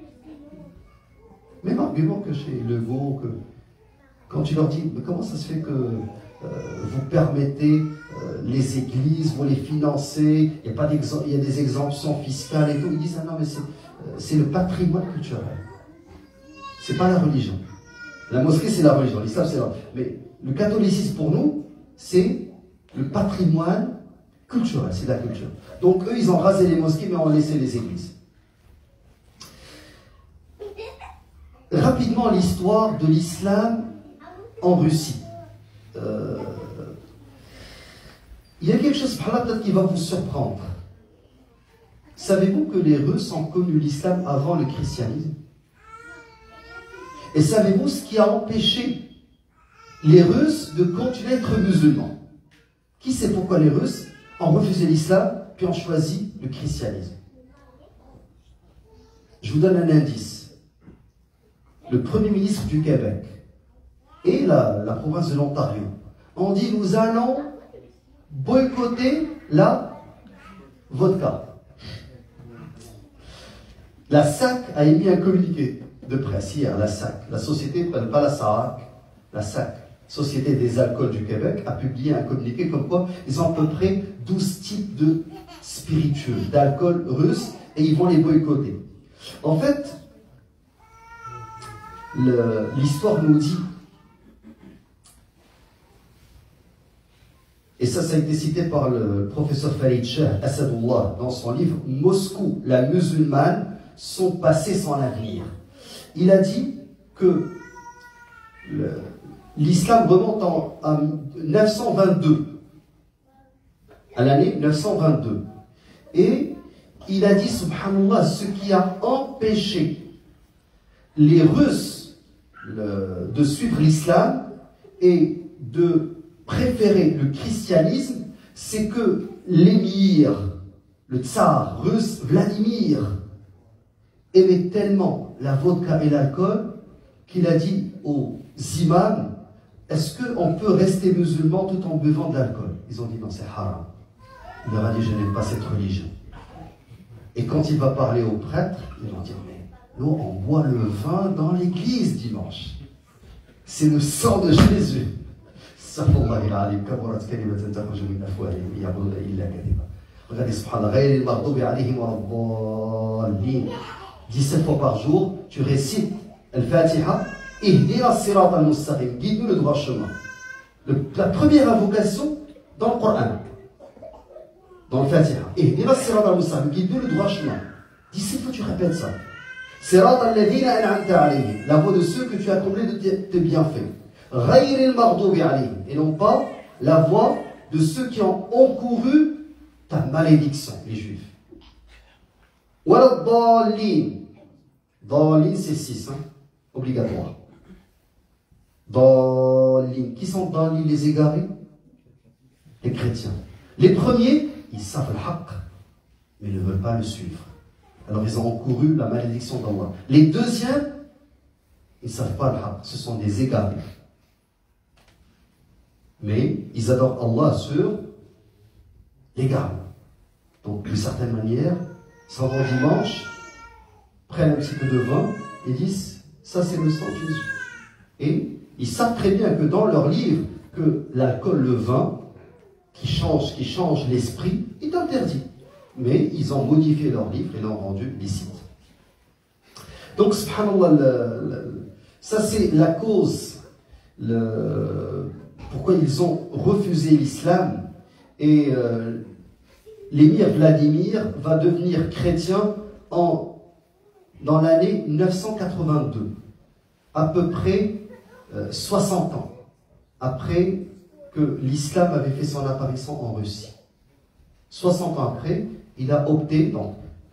Même argument que chez Legault, que quand tu leur dis, mais comment ça se fait que vous permettez les églises, vous les financez, il y a des exemptions fiscales et tout, ils disent, ah non, mais c'est le patrimoine culturel. C'est pas la religion. La mosquée, c'est la religion. L'islam, c'est la... Mais le catholicisme, pour nous, c'est le patrimoine culturel. C'est la culture. Donc, eux, ils ont rasé les mosquées, mais ont laissé les églises. Rapidement, l'histoire de l'islam en Russie. Il y a quelque chose, par là, peut-être, qui va vous surprendre. Savez-vous que les Russes ont connu l'islam avant le christianisme? Et savez-vous ce qui a empêché les Russes de continuer à être musulmans? Qui sait pourquoi les Russes ont refusé l'islam puis ont choisi le christianisme? Je vous donne un indice. Le Premier ministre du Québec et la province de l'Ontario ont dit nous allons boycotter la vodka. La SAC a émis un communiqué de presse hier, la SAC, la société, pas la SAC, la SAC, Société des alcools du Québec, a publié un communiqué comme quoi ils ont à peu près 12 types de spiritueux, d'alcool russe, et ils vont les boycotter. En fait, l'histoire nous dit, et ça a été cité par le professeur Farid Shah Assadullah dans son livre « Moscou, la musulmane, son passé sans l'avenir ». Il a dit que l'islam remonte à 922, à l'année 922. Et il a dit, subhanallah, ce qui a empêché les Russes de suivre l'islam et de préférer le christianisme, c'est que l'émir, le tsar russe, Vladimir, aimait tellement la vodka et l'alcool qu'il a dit aux imams, est-ce qu'on peut rester musulman tout en buvant de l'alcool? Ils ont dit non, c'est haram. Il leur a dit je n'aime pas cette religion. Et quand il va parler aux prêtres, ils vont dire mais nous on boit le vin dans l'église dimanche. C'est le sang de Jésus. Regardez, subhanallah, 17 fois par jour, tu récites Al-Fatiha, Ihdina as-sirat al-mustaqim, guide-nous le droit chemin. La première invocation dans le Coran, dans le Fatiha, Ihdina as-sirat al-mustaqim, guide-nous le droit chemin. 17 fois tu répètes ça. Sirat al-ladhina an'amta alayhim, la voie de ceux que tu as comblés de tes bienfaits. Ghayri al-maghdubi alayhim, et non pas la voie de ceux qui ont encouru ta malédiction, les Juifs. Wala dallin. Dallin, c'est 6, hein, obligatoire. Dallin. Qui sont dallin, les égarés? Les chrétiens. Les premiers, ils savent le haqq, mais ils ne veulent pas le suivre. Alors ils ont encouru la malédiction d'Allah. Les deuxièmes, ils ne savent pas le haqq, ce sont des égarés. Mais ils adorent Allah sur l'égaré. Donc d'une certaine manière, ils s'en vont dimanche, prennent un petit peu de vin et disent ça c'est le sang de Jésus. Et ils savent très bien que dans leur livre que l'alcool, le vin qui change l'esprit est interdit. Mais ils ont modifié leur livre et l'ont rendu licite. Donc subhanallah, ça c'est la cause pourquoi ils ont refusé l'islam Et l'émir Vladimir va devenir chrétien dans l'année 982, à peu près 60 ans après que l'islam avait fait son apparition en Russie. 60 ans après, il a opté, donc,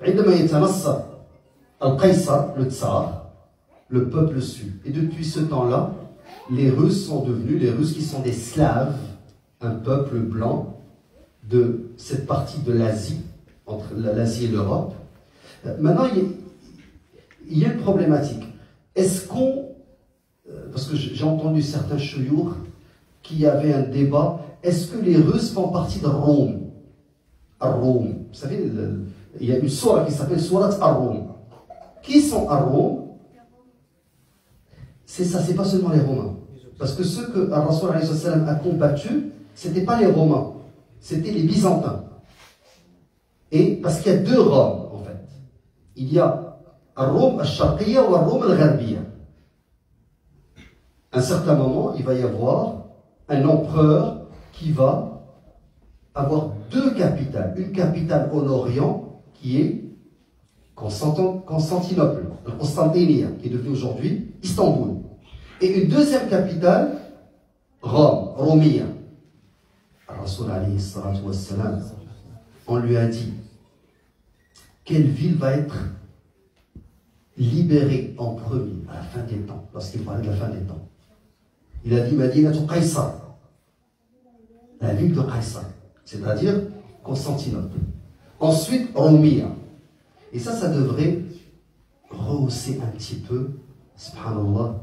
Al-Qaïsar, le tsar, le peuple suit. Et depuis ce temps-là, les Russes sont devenus, les Russes qui sont des Slaves, un peuple blanc de cette partie de l'Asie, entre l'Asie et l'Europe. Maintenant, il y a une problématique. Est-ce qu'on, parce que j'ai entendu certains chouyours qui avaient un débat, est-ce que les Russes font partie de Rome? À Rome. Vous savez, il y a une sourate qui s'appelle Sourate à Rome. Qui sont à Rome? C'est ça, c'est pas seulement les Romains. Parce que ceux que Rasul a combattus, c'était pas les Romains, c'était les Byzantins. Et parce qu'il y a deux Roms, en fait. Il y a Rome al-Sharqiyya ou Rome al-Gharbiyya. À un certain moment, il va y avoir un empereur qui va avoir deux capitales. Une capitale au Orient, qui est Constantinople, Constantinia, qui est devenue aujourd'hui Istanbul. Et une deuxième capitale, Rome, Romia. Rasul alayhi salatu wassalam, on lui a dit quelle ville va être libérée en premier à la fin des temps, lorsqu'il parlait de la fin des temps. Il a dit Madinatu Qaysar, la ville de Qaysar, c'est-à-dire Constantinople. Ensuite, Romia. Et ça devrait rehausser un petit peu, subhanallah,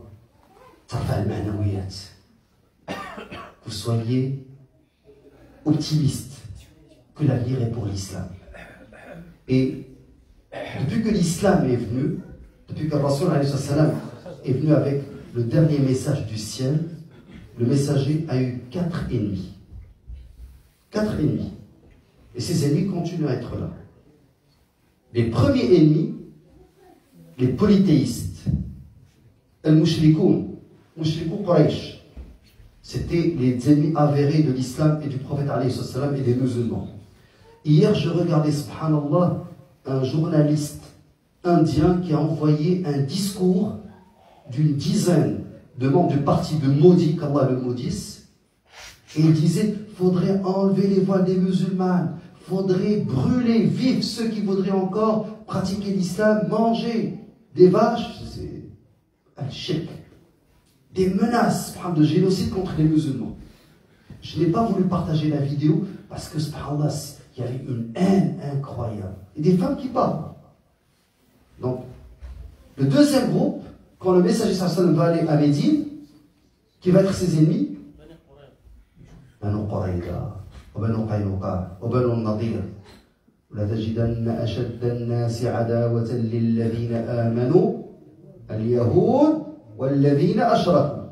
vous soyez optimiste que l'avenir est pour l'islam. Et depuis que l'islam est venu, depuis que Rasul est venu avec le dernier message du ciel, le messager a eu 4 ennemis. 4 ennemis. Et ces ennemis continuent à être là. Les premiers ennemis, les polythéistes, al-mushrikoun, Mushrikoun Quraysh, c'était les ennemis avérés de l'islam et du prophète alayhi salam et des musulmans. Hier, je regardais, subhanallah, un journaliste indien qui a envoyé un discours d'une dizaine de membres du parti de Modi, qu'Allah le maudisse, et il disait, faudrait enlever les voiles des musulmanes, faudrait brûler vifs ceux qui voudraient encore pratiquer l'islam, manger des vaches, c'est un shirk. Des menaces de génocide contre les musulmans. Je n'ai pas voulu partager la vidéo parce que, subhanallah, il y avait une haine incroyable. Et des femmes qui parlent. Donc, le deuxième groupe, quand le messager sallam va aller à Médine, qui va être ses ennemis, Banu Qurayza, Banu Qaynuqa, Banu Nadir. لتجدن أشد الناس عداوة للذين آمنوا اليهود والذين أشركوا.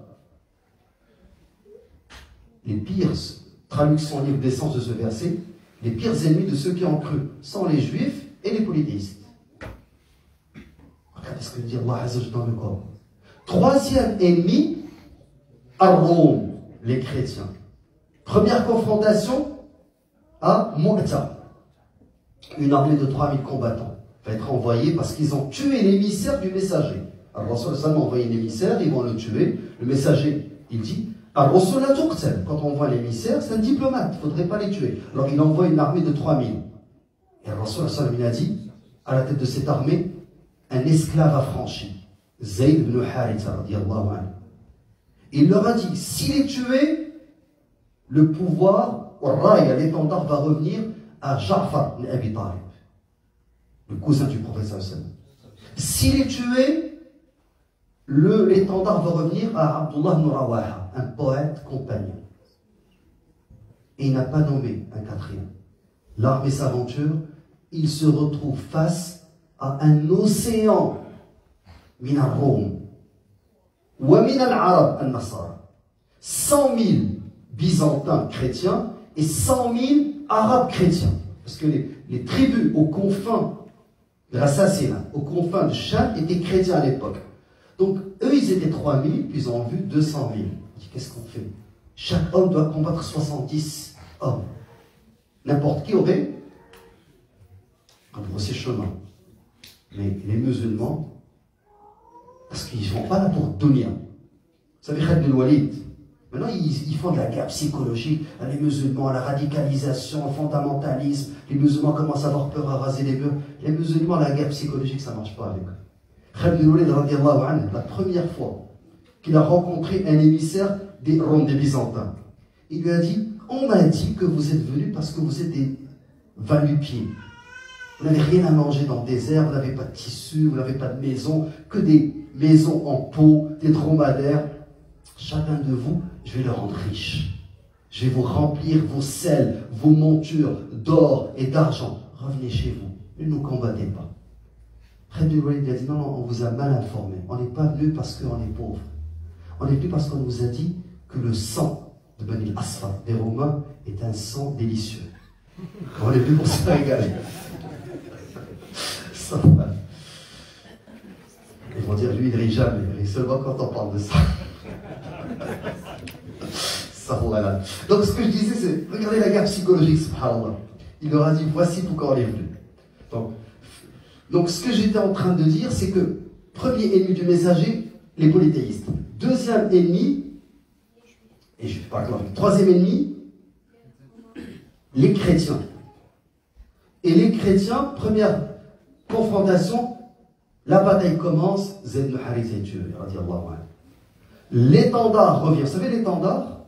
Les pires, traduction livre d'essence de ce verset, les pires ennemis de ceux qui ont cru sont les juifs et les polythéistes. Regardez ce que dit Allah Azza wa Jalla dans le Coran. Troisième ennemi, Ar-Rum, les chrétiens. Première confrontation à Mu'ta. Une armée de 3000 combattants va être envoyée parce qu'ils ont tué l'émissaire du messager. Alors, Rasul a envoyé un émissaire, ils vont le tuer. Le messager, il dit, Rasul a tuqtal. Quand on voit l'émissaire, c'est un diplomate, il ne faudrait pas les tuer. Alors, il envoie une armée de 3000. Et Rasul il a dit, à la tête de cette armée, un esclave affranchi, Zayd ibn Haritha, radiyallahu anhu. Il leur a dit, s'il est tué, le pouvoir, l'étendard va revenir à Ja'far ibn Abi Talib, le cousin du prophète sallallahu alayhi wa sallam. S'il est tué, l'étendard va revenir à Abdullah ibn Rawaha, un poète compagnon. Et il n'a pas nommé un quatrième. L'armée s'aventure, il se retrouve face à un océan, min al-Rum, wa min al-Arab al-Nasara. 100 000 Byzantins chrétiens et 100 000 Arabes chrétiens. Parce que les tribus aux confins de l'assassinat, aux confins de Cham, étaient chrétiens à l'époque. Donc, eux, ils étaient 3000, puis ils ont vu 200 000. On dit, qu'est-ce qu'on fait? Chaque homme doit combattre 70 hommes. N'importe qui aurait rebroussé chemin. Mais les musulmans, parce qu'ils ne vont pas là pour donner. Vous savez, Khalid bin Walid, maintenant ils font de la guerre psychologique, les musulmans, la radicalisation, le fondamentalisme, les musulmans commencent à avoir peur à raser les murs. Les musulmans, la guerre psychologique, ça ne marche pas avec eux. Khalid bin Walid, radiallahu anhu, la première fois qu'il a rencontré un émissaire des Roms, des Byzantins, il lui a dit, on m'a dit que vous êtes venus parce que vous êtes des va-nu-pieds. Vous n'avez rien à manger dans le désert, vous n'avez pas de tissu, vous n'avez pas de maison, que des maisons en peau, des dromadaires. Chacun de vous, je vais le rendre riche. Je vais vous remplir vos selles, vos montures d'or et d'argent. Revenez chez vous, ne nous combattez pas. Khalid bin Walid a dit, non, on vous a mal informé. On n'est pas venu parce qu'on est pauvre. On est venu parce qu'on vous a dit que le sang de Bani al-Asfar, des Romains, est un sang délicieux. On est venu pour se régaler. Ça va. Ils vont dire, lui, il ne rit jamais. Il rit seulement quand on parle de ça. Ça voilà. Donc, ce que je disais, c'est, regardez la guerre psychologique, subhanallah. Il leur a dit, voici pourquoi on est venu. Donc, ce que j'étais en train de dire, c'est que, premier ennemi du messager, les polythéistes. Deuxième ennemi, et je ne vais pas clair. Troisième ennemi, les chrétiens. Et les chrétiens, première confrontation, la bataille commence, Zayd ibn Haritha est tué, radiallahu anhu. L'étendard revient. Vous savez l'étendard,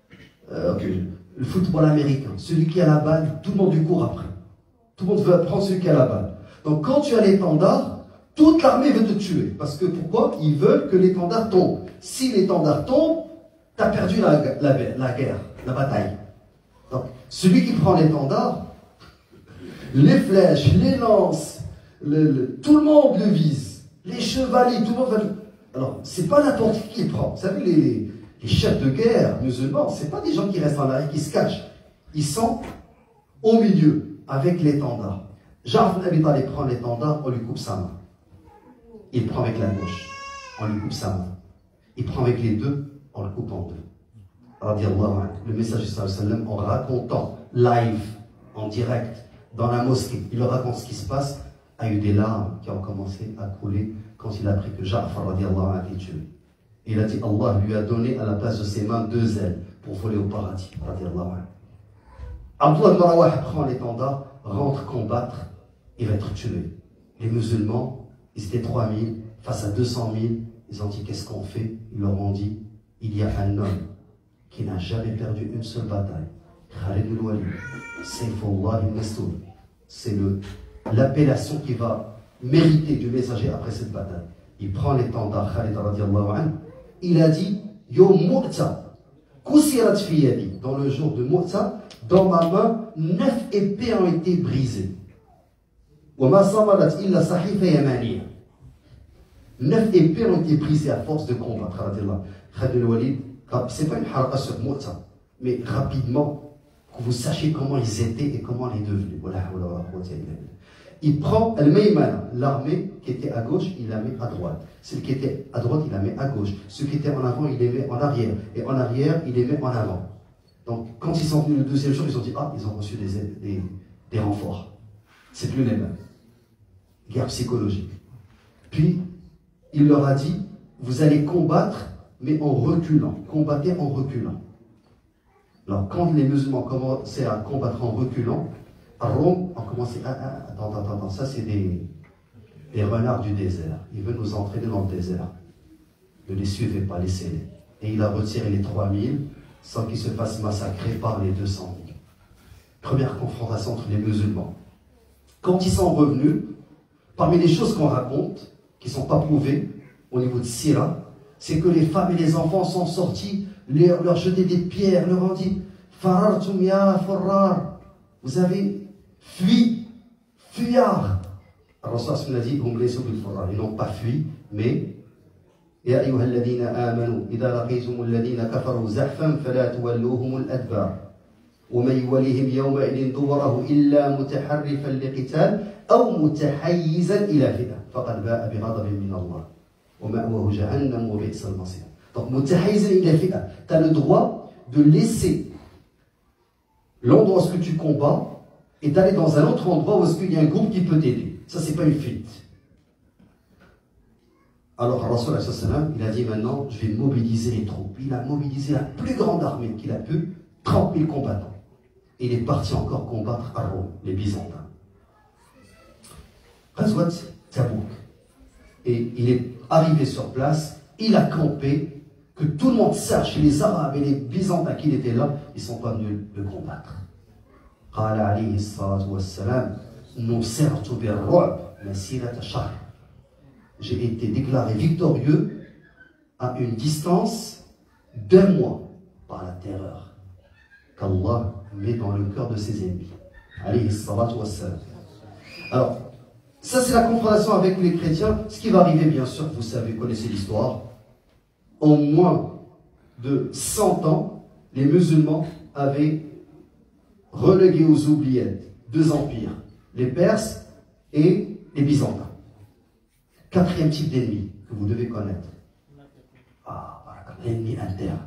le football américain, celui qui a la balle, tout le monde lui court après. Tout le monde veut prendre celui qui a la balle. Donc quand tu as l'étendard, toute l'armée veut te tuer. Parce que pourquoi? Ils veulent que l'étendard tombe. Si l'étendard tombe, tu as perdu la guerre, la bataille. Donc celui qui prend l'étendard, les flèches, les lances, tout le monde le vise. Les chevaliers, tout le monde va le... Alors, c'est pas n'importe qui prend. Vous savez, les chefs de guerre musulmans, c'est pas des gens qui restent en arrière, qui se cachent. Ils sont au milieu, avec l'étendard. Ja'far ibn Abi Talib prend l'étendard, on lui coupe sa main. Il prend avec la gauche, on lui coupe sa main. Il prend avec les deux, on le coupe en deux. Radiallahu anhu. Le messager sallallahu alayhi wa sallam, en racontant live, en direct, dans la mosquée, il leur raconte ce qui se passe, a eu des larmes qui ont commencé à couler quand il a appris que Ja'far radiallahu anhu a été tué. Et il a dit, Allah lui a donné à la place de ses mains 2 ailes pour voler au paradis. Radiallahu anhu. Abdullah ibn Rawah prend l'étendard, rentre combattre, il va être tué. Les musulmans, ils étaient 3000 face à 200 000. Ils ont dit, qu'est-ce qu'on fait? Ils leur ont dit, il y a un homme qui n'a jamais perdu une seule bataille. Khalid bin Walid, Sayfullah al-Mastour. C'est l'appellation qui va mériter du messager après cette bataille. Il prend l'étendard Khalid radiallahu anhu. Il a dit, Yom Mu'ta, kusirat fi yadi. Dans le jour de Mu'ta, dans ma main, 9 épées ont été brisées. Wa ma samarat illa sahifa yamaniya. 9 épées ont été brisées à force de combattre. Khalid bin Walid, c'est pas une harqa sur Mu'ta, mais rapidement, que vous sachiez comment ils étaient et comment on est devenus. Il prend Al-Maymana, l'armée qui était à gauche, il la met à droite. Celle qui était à droite, il la met à gauche. Ceux qui étaient en avant, il les met en arrière. Et en arrière, il les met en avant. Donc, quand ils sont venus le deuxième jour, ils ont dit, ah, ils ont reçu des renforts. C'est plus les mêmes. Guerre psychologique. Puis, il leur a dit, vous allez combattre, mais en reculant. Combattez en reculant. Alors, quand les musulmans commençaient à combattre en reculant, à Rome, on commençait à... Attends, ça c'est des renards du désert. Ils veulent nous entraîner dans le désert. Ne les suivez pas, laissez-les. Et il a retiré les 3000 sans qu'ils se fassent massacrer par les 200 000. Première confrontation entre les musulmans. Quand ils sont revenus, parmi les choses qu'on raconte, qui ne sont pas prouvées au niveau de Sira, c'est que les femmes et les enfants sont sortis, leur jetaient des pierres, leur ont dit Farartum ya farrar, vous avez fui, fuyard. Rasul a dit ils n'ont pas fui, mais Ya ayyuha alladhina amanu, idha laqitum alladhina kafaru zahfan fala tuwalluhum al-adbar. ومن يولهم يومئذ دبره إلا متحرفا لقتال أو متحيزا إلى فئة فقد باء بغضب من الله ومأواه جهنم وبئس المصير. Donc متحيزا إلى فئة, tu as le droit de laisser l'endroit où est-ce que tu combats et d'aller dans un autre endroit où est-ce qu'il y a un groupe qui peut t'aider. Ça, c'est pas une fuite. Alors, Rasul, il a dit maintenant, je vais mobiliser les troupes. Il a mobilisé la plus grande armée qu'il a pu, 30 000 combattants. Et il est parti encore combattre à Rome, les Byzantins. Ghazwat Tabouk. Et il est arrivé sur place, il a campé, que tout le monde sache, les Arabes et les Byzantins qui étaient là, ils ne sont pas venus le combattre. Qala alayhi salatu wassalam, nusirtu bir-ru'b masirata shahr. J'ai été déclaré victorieux à une distance d'1 mois par la terreur qu'Allah met dans le cœur de ses ennemis. Alayhi salatu wassalam. Alors, ça c'est la confrontation avec les chrétiens. Ce qui va arriver, bien sûr, vous savez, vous connaissez l'histoire. En moins de 100 ans, les musulmans avaient relégué aux oubliettes 2 empires, les Perses et les Byzantins. 4e type d'ennemi que vous devez connaître. Ah, l'ennemi interne.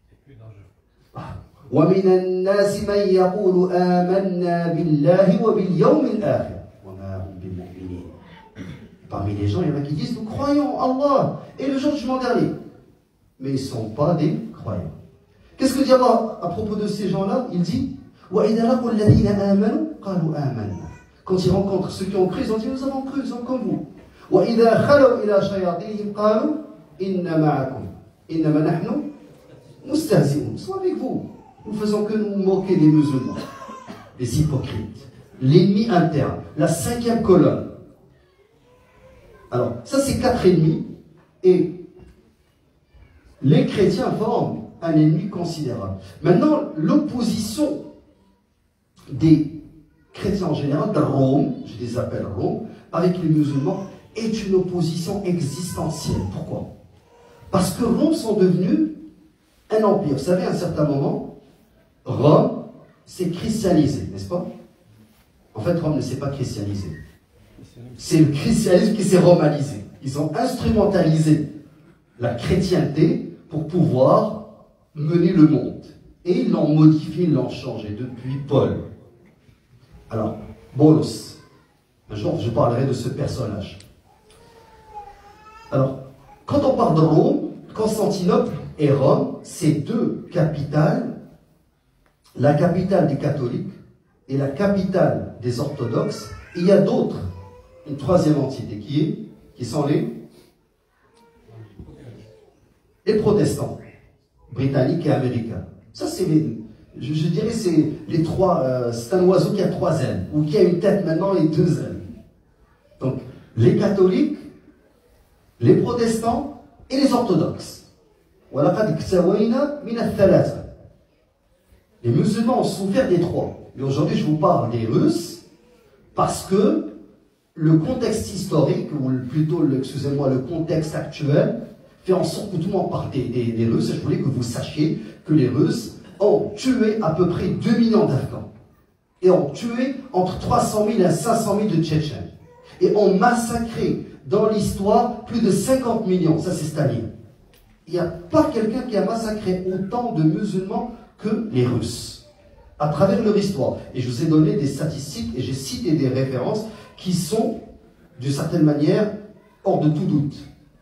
وَمِنَ النَّاسِ مَنْ يَقُولُ آمَنَّا بِاللَّهِ وَبِالْيَوْمِ الْآخِرِ وَمَا هُمْ بِمُؤْمِنِينَ. Parmi les gens, il y en a qui disent nous croyons en Allah et le jour du jugement dernier. Mais ils ne sont pas des croyants. Qu'est-ce que dit Allah à propos de ces gens-là? Il dit وَإِذَا لَقُوا الَّذِينَ آمَنُوا قَالُوا آمَنَّا. Quand ils rencontrent ceux qui ont cru, ils ont dit nous avons cru, nous sommes comme vous. وَإِذَا خَلَوْا إِلَى شَيَاطِينِهِمْ قَالُوا إِنَّ مَعَكُمْ إِنَّمَا نَحْنُ مُسْتَهْزِئُونَ. Nous sommes avec vous. Nous ne faisons que nous moquer des musulmans, les hypocrites, l'ennemi interne, la 5e colonne. Alors, ça c'est 4 ennemis, et les chrétiens forment un ennemi considérable. Maintenant, l'opposition des chrétiens en général, de Rome, je les appelle Rome, avec les musulmans, est une opposition existentielle. Pourquoi? Parce que Rome sont devenus un empire. Vous savez, à un certain moment, Rome s'est christianisé, n'est-ce pas? En fait, Rome ne s'est pas christianisé. C'est le christianisme qui s'est romanisé. Ils ont instrumentalisé la chrétienté pour pouvoir mener le monde. Et ils l'ont modifié, ils l'ont changé depuis Paul. Alors, Bolos. Un jour, je parlerai de ce personnage. Alors, quand on parle de Rome, Constantinople et Rome, c'est 2 capitales. La capitale des catholiques et la capitale des orthodoxes. Et il y a d'autres, une 3e entité qui sont les protestants, britanniques et américains. Ça, c'est je dirais, c'est les 3, c'est un oiseau qui a 3 ailes, ou qui a une tête maintenant et 2 ailes. Donc, les catholiques, les protestants et les orthodoxes. Les musulmans ont souffert des 3. Et aujourd'hui, je vous parle des Russes parce que le contexte historique, ou plutôt, excusez-moi, le contexte actuel, fait en sorte que tout le monde parle des Russes. Et je voulais que vous sachiez que les Russes ont tué à peu près 2 millions d'Afghans. Et ont tué entre 300 000 et 500 000 de Tchétchènes. Et ont massacré dans l'histoire plus de 50 millions. Ça, c'est Staline. Il n'y a pas quelqu'un qui a massacré autant de musulmans que les Russes, à travers leur histoire. Et je vous ai donné des statistiques et j'ai cité des références qui sont, d'une certaine manière, hors de tout doute.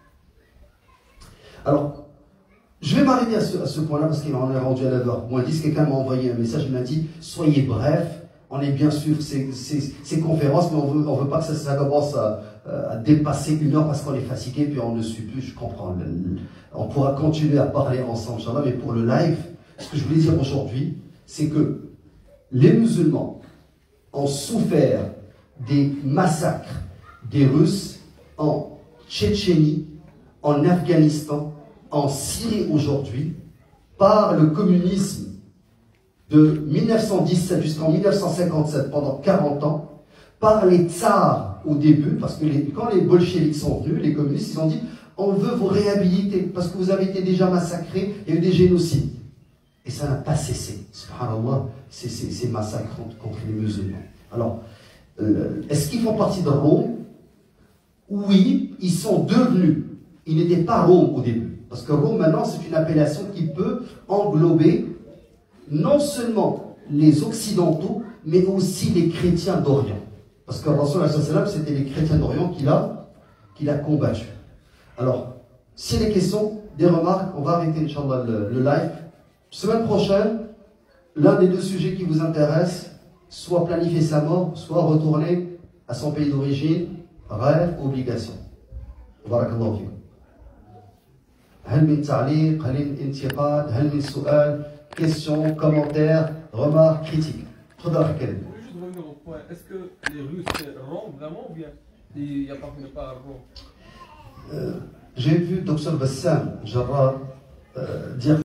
Alors, je vais m'arrêter à ce point-là parce qu'il en est rendu à 9h-10. Quelqu'un m'a envoyé un message, il m'a dit « Soyez bref, on est bien sûr ces conférences, mais on veut pas que ça commence à dépasser 1 heure parce qu'on est fatigué, puis on ne suit plus, je comprends. On pourra continuer à parler ensemble, Inch'Allah, mais pour le live, ce que je voulais dire aujourd'hui, c'est que les musulmans ont souffert des massacres des Russes en Tchétchénie, en Afghanistan, en Syrie aujourd'hui, par le communisme de 1917 jusqu'en 1957, pendant 40 ans, par les tsars au début, parce que quand les bolcheviks sont venus, les communistes, ils ont dit « on veut vous réhabiliter, parce que vous avez été déjà massacrés, il y a eu des génocides ». Et ça n'a pas cessé. Subhanallah, ces massacres contre les musulmans. Alors, est-ce qu'ils font partie de Rome? Oui, ils sont devenus. Ils n'étaient pas Rome au début. Parce que Rome, maintenant, c'est une appellation qui peut englober non seulement les Occidentaux, mais aussi les chrétiens d'Orient. Parce que Rasul, c'était les chrétiens d'Orient qu'il a combattu. Alors, s'il y a des questions, des remarques, on va arrêter, Inch'Allah, le live. Semaine prochaine, l'un des deux sujets qui vous intéresse, soit planifier sa mort, soit retourner à son pays d'origine, rêve, obligation. Barakallahu fikum. هل من تعليق، هل من انتقاد، هل من سؤال، questions, commentaires, remarques, critiques. تفضل أخي كريم. Je voulais juste revenir au point. Est-ce que les Russes rompent vraiment ou bien il n'y a pas à rompre? J'ai vu Dr Bassam Jarrah dire